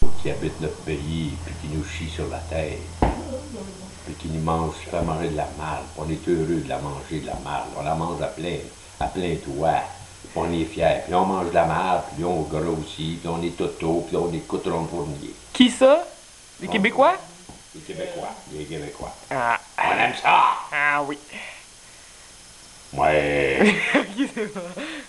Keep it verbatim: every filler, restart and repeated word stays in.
qui habitent notre pays, puis qui nous chient sur la tête, puis qui nous mangent, qui fait manger de la marde. On est heureux de la manger, de la marde. On la mange à plein, à plein doigt. On est fiers. Puis on mange de la marde, puis on grossit, puis on est toto, puis on écoute Ron-Fournier. Qui ça? Les Québécois? Les Québécois, les Québécois. Ah, On aime ça! ah oui. Ouais. Ok, c'est bon.